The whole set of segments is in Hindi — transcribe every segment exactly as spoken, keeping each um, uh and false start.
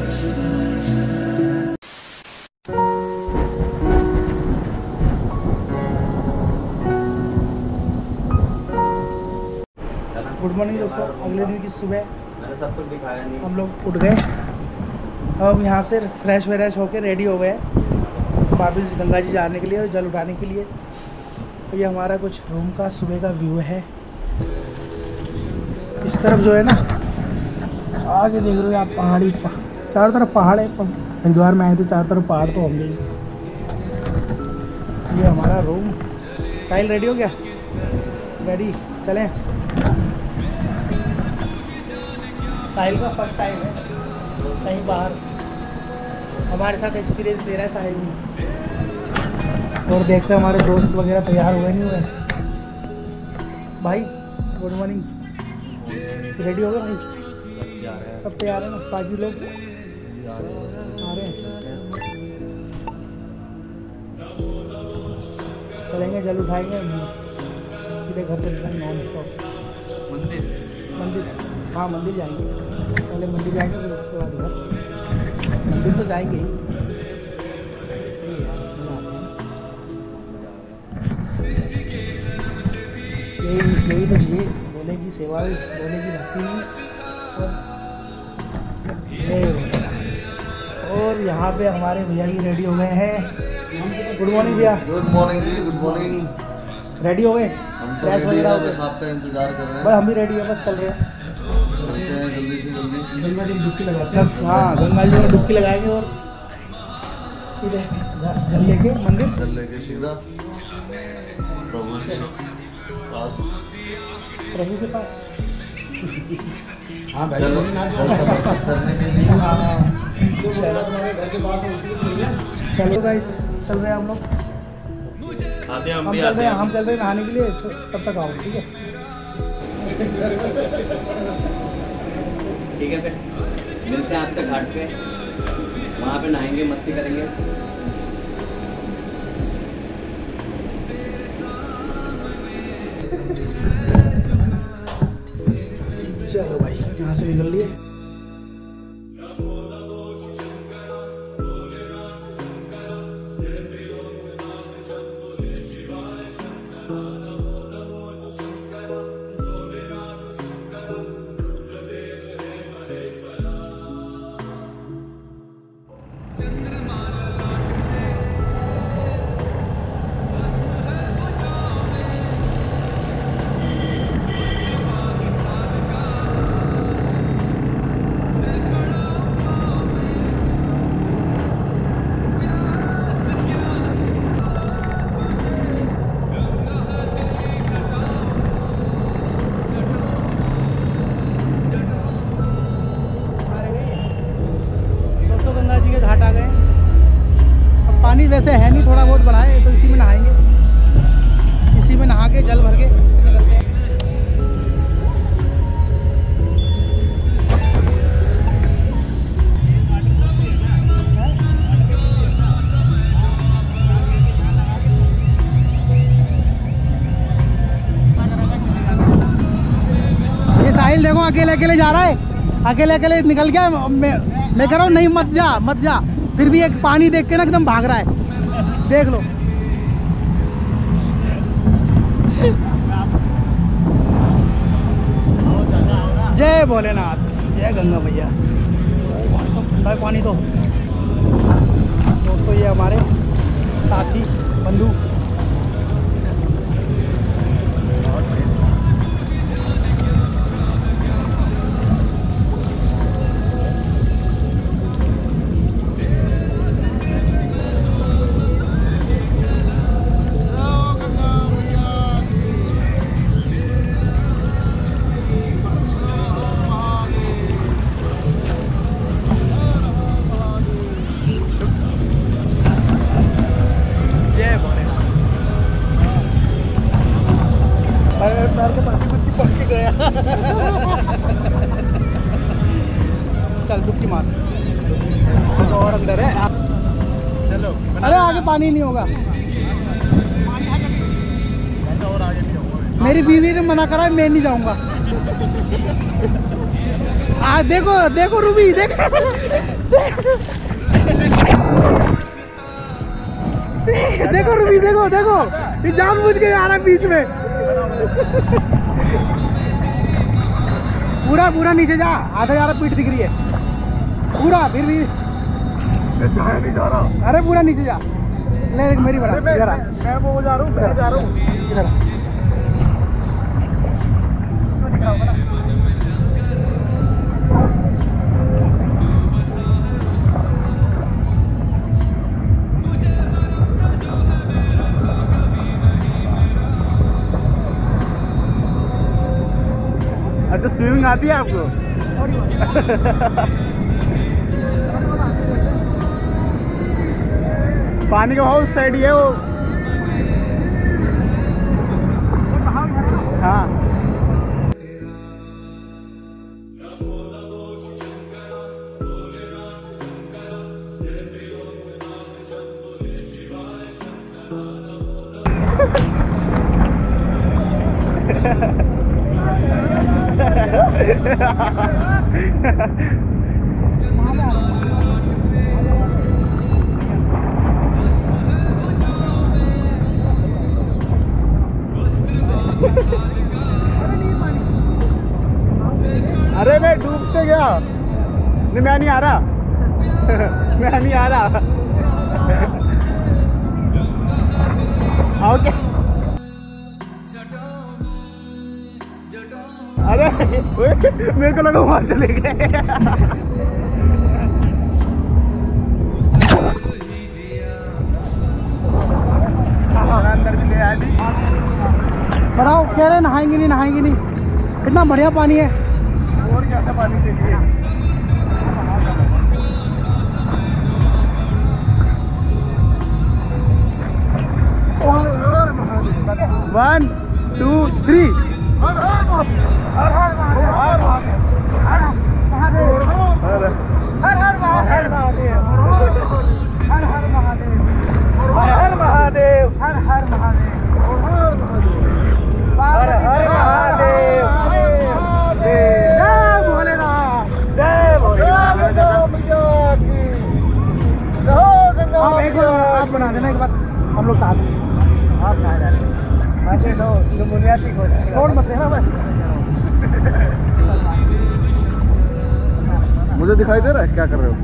गुड मॉर्निंग दोस्तों, अगले दिन की सुबह मैंने सब कुछ दिखाया नहीं। हम लोग उठ गए। हम यहाँ से फ्रेश व्रेश होकर रेडी हो गए वापस गंगा जी जाने के लिए और जल उठाने के लिए। तो ये हमारा कुछ रूम का सुबह का व्यू है। इस तरफ जो है ना, आगे देख रहे हो आप, पहाड़ी चारों तरफ पहाड़ है। हरिद्वार में आए थे, चारों तरफ पहाड़ तो होंगे ही। ये हमारा रूम। टाइल रेडी हो गया? रेडी, चलें। साहिल का फर्स्ट टाइम है कहीं बाहर, हमारे साथ एक्सपीरियंस ले रहा है साहिल भी। और देखते हैं हमारे दोस्त वगैरह तैयार हुए नहीं हुए। भाई गुड मॉर्निंग, रेडी हो गए भाई? सब तैयार है ना? बाकी लोग आ रहे हैं। चलेंगे, जल उठाएंगे, सीधे घर से निकलेंगे नॉन स्टॉप। मंदिर मंदिर हाँ मंदिर जाएंगे, पहले मंदिर जाएंगे फिर उसके बाद घर। मंदिर तो जाएंगे ही। यही यही तो चाहिए, बोले की सेवा भी, बोले की भक्ति भी। और, और यहाँ पे हमारे भैया भी रेडी हो गए हैं। गुड मॉर्निंग भैया। गुड मॉर्निंग जी, गुड मॉर्निंग। रेडी हो गए? हम तो रेडी हैं, बस आपका इंतजार कर रहे हैं। भाई हम भी रेडी है, बस चल रहे हैं। चलते हैं जल्दी से जल्दी। गंगा जी में डुबकी लगाते हैं। हाँ, गंगा जी में डुबकी लगाएंगे और सीधे घर लेके मंदिर, घर लेके सीधा प्रभु के पास, प्रभु के पास। हाँ जल जल समर्पित करने के लिए। घर के पास है, चलो गाइस, चल रहे हैं हम लोग। आते हम हम भी चल आते रहे हैं, हैं। हम चल रहे हैं नहाने के लिए। तो तब तक आओ, ठीक है? ठीक है, फिर मिलते हैं आपसे घाट पे, वहाँ पे नहाएंगे, मस्ती करेंगे। चलो भाई, यहाँ से निकल लिए। घाट आ गए। अब पानी वैसे है नहीं, थोड़ा बहुत बढ़ा है, तो इसी में नहाएंगे। इसी में नहा के जल भर के निकलते हैं। ये साहिल देखो अकेले अकेले जा रहा है, अकेले अकेले निकल गया। मैं मैं कह रहा हूँ नहीं, मत जा मत जा। फिर भी एक पानी देख के ना एकदम भाग रहा है, देख लो। जय भोलेनाथ, जय गंगा मैया। सब ठंडा है पानी तो। दोस्तों ये हमारे साथी बंधु, पैर के पास कुछ चिपक के गया। चल डुबकी मार, तो और अंदर है। चलो, अरे आगे पानी नहीं होगा। और आगे नहीं होगा। मेरी बीवी ने मना करा, मैं नहीं जाऊंगा। आ देखो देखो रूबी देखो देखो रूबी देखो देखो ये जानबूझ के आ रहा है बीच में। पूरा पूरा नीचे जा, आधा जा रहा, पीठ दिख रही है पूरा, फिर भी नहीं जा रहा। अरे पूरा नीचे जा, ले मेरी बड़ा इधर आ, मैं वो जा रहा हूँ, मैं जा रहा हूँ इधर आ। अच्छा स्विमिंग आती है आपको? पानी का हाउस साइड ही है वो। हाँ अरे मैं डूबते गया, नहीं मैं नहीं आ रहा मैं नहीं आ रहा ओके। अरे मेरे को लगा वहां चले गए अंदर भी ले आए। बताओ कह रहे नहाएंगे नहीं नहाएंगे नहीं, कितना बढ़िया पानी है। और क्या था पानी चाहिए। One two three. हर हर महादेव, हर हर महादेव, हर हर महादेव, हर हर महादेव, हर हर महादेव, हर हर महादेव, हर हर महादेव, जय भोलेनाथ, जय भोलेनाथ। आप एक आप बना देना एक बार, हम लोग साथ आप कहाँ जा रहे हैं? ऐसे तो जो बुनियादी को छोड़ मत देना बस। मुझे दिखाई दे रहा है क्या कर रहे हो?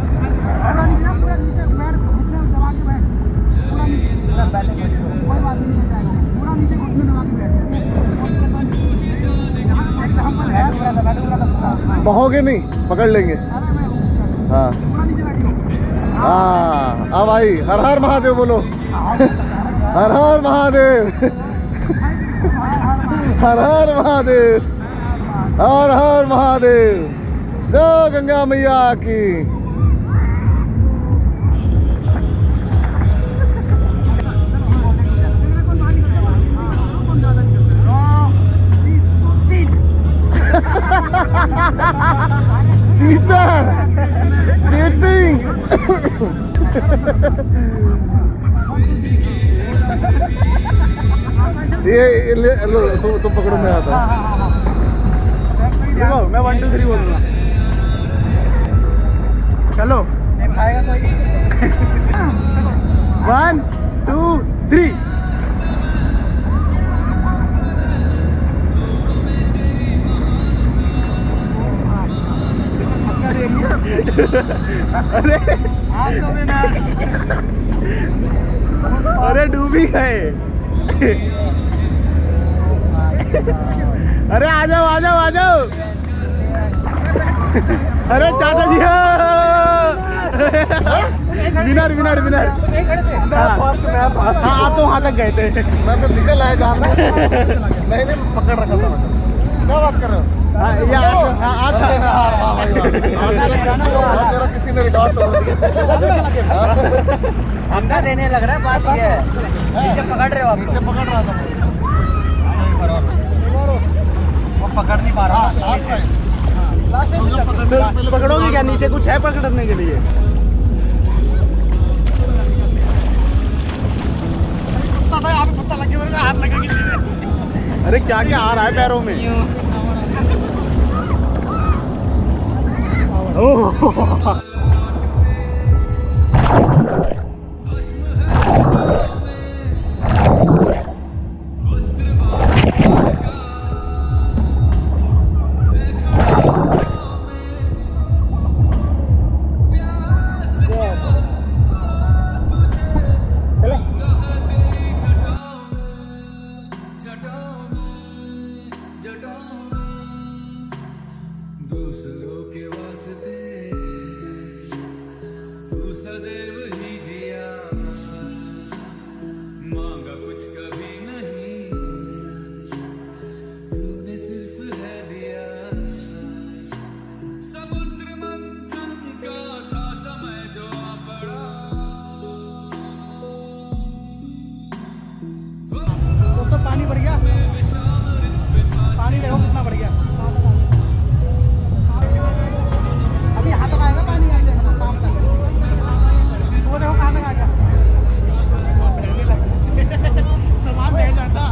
बहोगे नहीं, पकड़ लेंगे। हाँ हाँ अब भाई हर हर महादेव बोलो हर हर महादेव हर हर महादेव, हर हर महादेव, जय गंगा मैया की। चीटर चीटिंग ये ले लो तुम तो पकड़ो, मैं आता हूँ। मैं वन टू थ्री बोलूँगा, चलो खाएगा कोई। One two three. अरे अरे डूबी गए। अरे आ जाओ आ जाओ आ जाओ। अरे चाचा जी विनर विनर विनर। हाँ आप तो वहाँ तक गए थे, मैं तो निकल आया जान। नहीं नहीं पकड़ रखा था। क्या बात कर रहे हो? किसी ने रिकॉर्ड तोड़ दिया। हमका देने लग रहा है, बात ये है नीचे पकड़ रहे हो आप। नीचे पकड़ रहा था वो, पकड़ नहीं पा रहा। पकड़ोगे क्या? नीचे कुछ है पकड़ने के लिए? पता लगे हाथ लगेगी। अरे क्या क्या आ रहा है पैरों में? ओह पानी बढ़ गया, पानी देखो कितना बढ़ गया। अभी यहाँ तक आएगा पानी, आएगा शाम तक। वो देखो कहाँ तक आ गया। सामान बह जाता।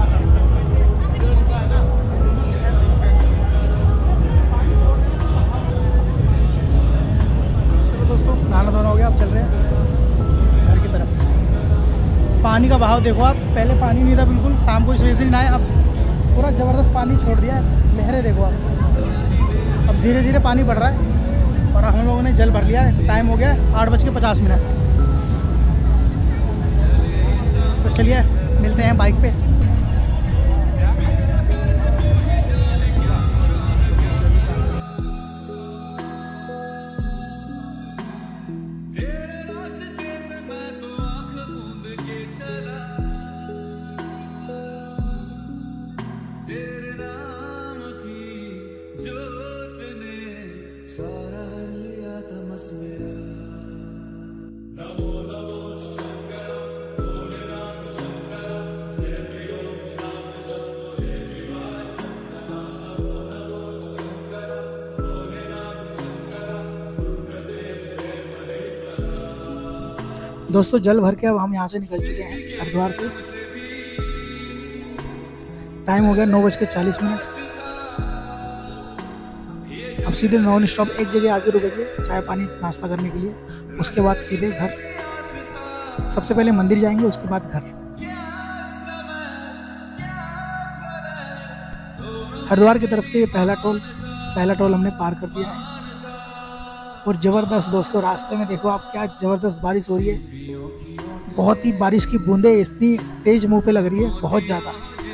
चलो दोस्तों, नहाना धोना हो गया, अब चल रहे हैं घर की तरफ। पानी का बहाव देखो आप, पहले पानी नहीं था बिल्कुल, शाम को इस वजह से नहीं आए, अब पूरा ज़बरदस्त पानी छोड़ दिया है। लहरें देखो आप, अब धीरे धीरे पानी बढ़ रहा है और हम लोगों ने जल भर लिया है। टाइम हो गया है आठ बज के पचास मिनट। तो चलिए मिलते हैं बाइक पे। दोस्तों जल भर के अब हम यहाँ से निकल चुके हैं हरिद्वार से। टाइम हो गया नौ बज के चालीस मिनट। अब सीधे नॉन स्टॉप एक जगह आके रुकेंगे चाय पानी नाश्ता करने के लिए, उसके बाद सीधे घर। सबसे पहले मंदिर जाएंगे, उसके बाद घर। हरिद्वार की तरफ से ये पहला टोल पहला टोल हमने पार कर दिया है। और ज़बरदस्त दोस्तों, रास्ते में देखो आप, क्या ज़बरदस्त बारिश हो रही है। बहुत ही बारिश की बूंदें इतनी तेज मुंह पे लग रही है, बहुत ज़्यादा।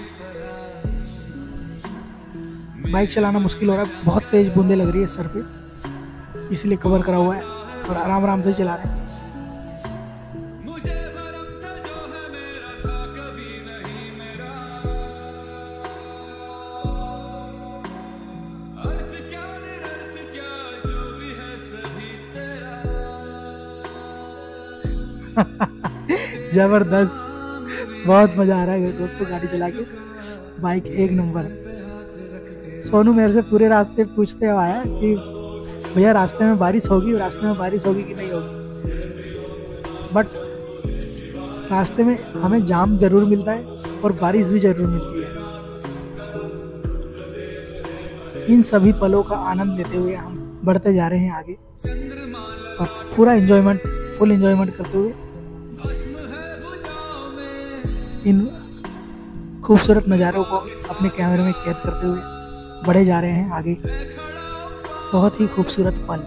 बाइक चलाना मुश्किल हो रहा है, बहुत तेज बूंदें लग रही है सर पे, इसलिए कवर करा हुआ है और आराम आराम से चला रहे हैं। जबरदस्त, बहुत मजा आ रहा है दोस्तों गाड़ी चला के। बाइक एक नंबर। सोनू मेरे से पूरे रास्ते पूछते हुए आया कि भैया रास्ते में बारिश होगी रास्ते में बारिश होगी कि नहीं होगी। बट रास्ते में हमें जाम जरूर मिलता है और बारिश भी जरूर मिलती है। इन सभी पलों का आनंद लेते हुए हम बढ़ते जा रहे हैं आगे और पूरा एंजॉयमेंट फुल एंजॉयमेंट करते हुए इन खूबसूरत नज़ारों को अपने कैमरे में कैद करते हुए बढ़े जा रहे हैं आगे। बहुत ही खूबसूरत पल।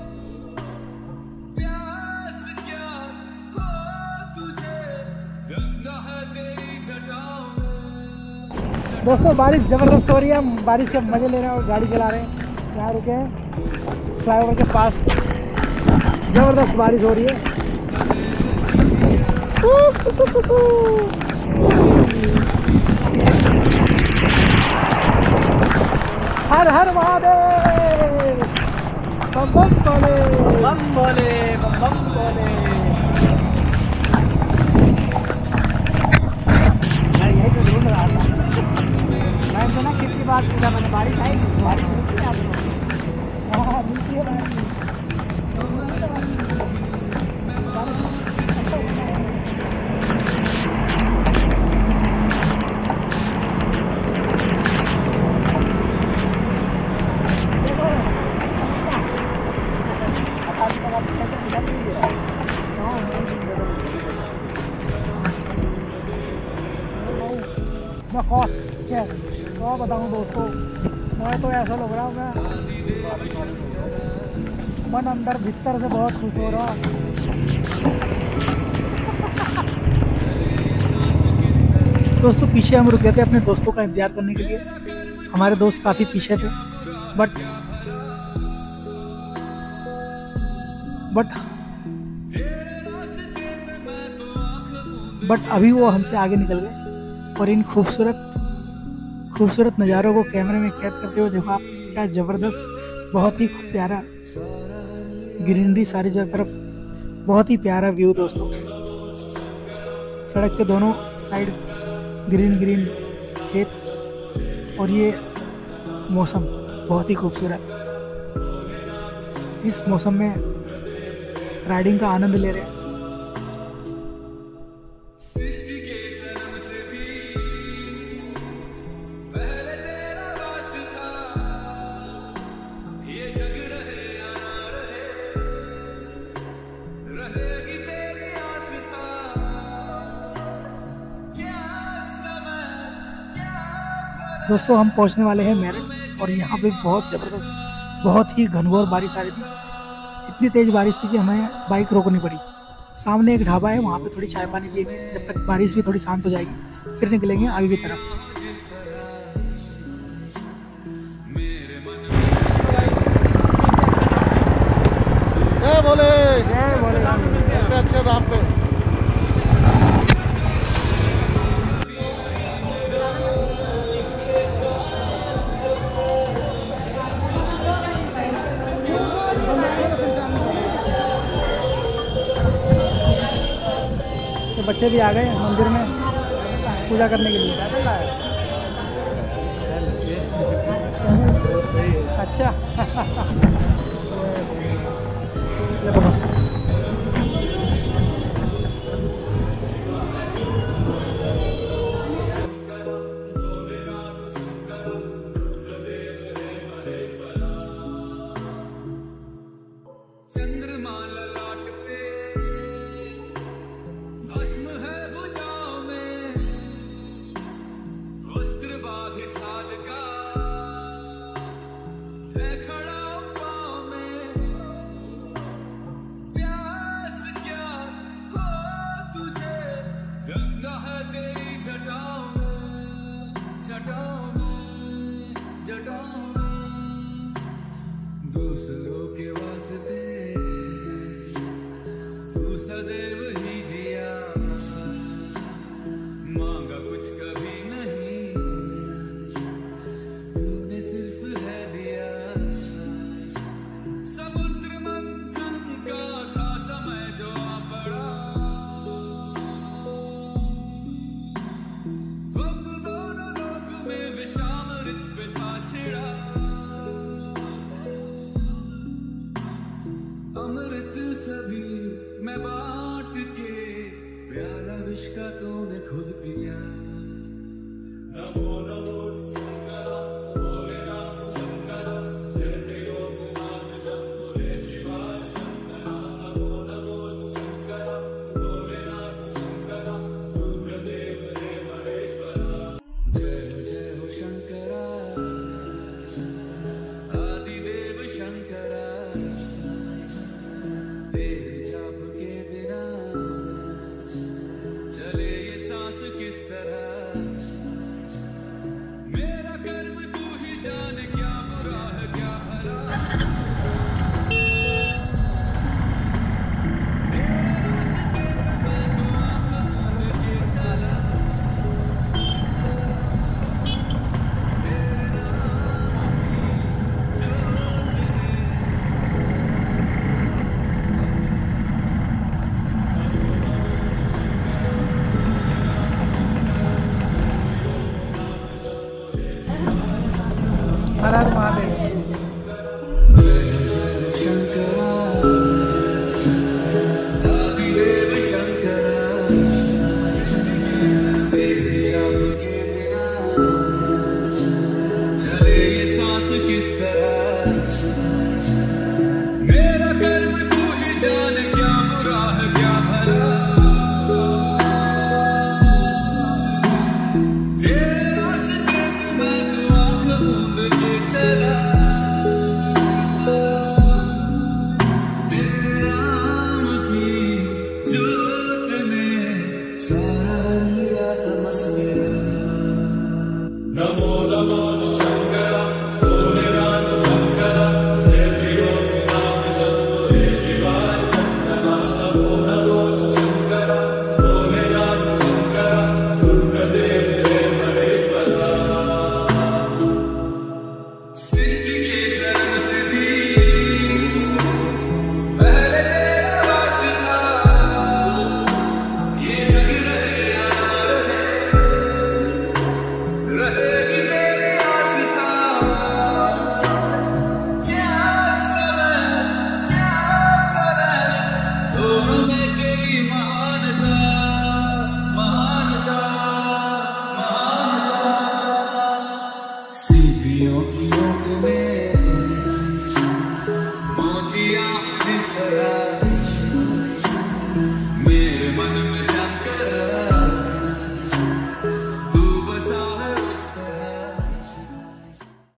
दोस्तों बारिश जबरदस्त हो रही है, हम बारिश के मजे ले रहे हैं और गाड़ी चला रहे हैं। यहाँ रुके हैं फ्लाईओवर के पास, जबरदस्त बारिश हो रही है। हर हर महादेव, बम बम बोले बम बोले बम बम बोले। यार यही तो ढूंढ रहा था मैं तो ना, कितनी बार पूछा मैंने, बारिश आई बारिश मिलती है आपको? हाँ मिलती है बारिश। मैं कौन क्या तो बताऊँ दोस्तों, मैं तो ऐसा लग रहा मैं मन अंदर भीतर से बहुत खुश हो रहा। दोस्तों पीछे हम रुके थे अपने दोस्तों का इंतजार करने के लिए। हमारे दोस्त काफ़ी पीछे थे, बट बट बट अभी वो हमसे आगे निकल गए। और इन खूबसूरत खूबसूरत नज़ारों को कैमरे में कैद करते हुए देखो आप, क्या ज़बरदस्त, बहुत ही प्यारा ग्रीनरी सारी तरफ, बहुत ही प्यारा व्यू दोस्तों। सड़क के दोनों साइड ग्रीन ग्रीन खेत और ये मौसम बहुत ही खूबसूरत। इस मौसम में राइडिंग का आनंद ले रहे हैं। दोस्तों हम पहुंचने वाले हैं मेरठ, और यहाँ पे बहुत ज़बरदस्त, बहुत ही घनघोर बारिश आ रही थी। इतनी तेज़ बारिश थी कि हमें बाइक रोकनी पड़ी। सामने एक ढाबा है, वहाँ पे थोड़ी चाय पानी पिएंगे, जब तक बारिश भी थोड़ी शांत हो जाएगी, फिर निकलेंगे आगे की तरफ। जय बोले जय बोले अच्छे अच्छे दाम पे। बच्चे भी आ गए मंदिर में पूजा करने के लिए। अच्छा जाने क्या बुरा है क्या भला।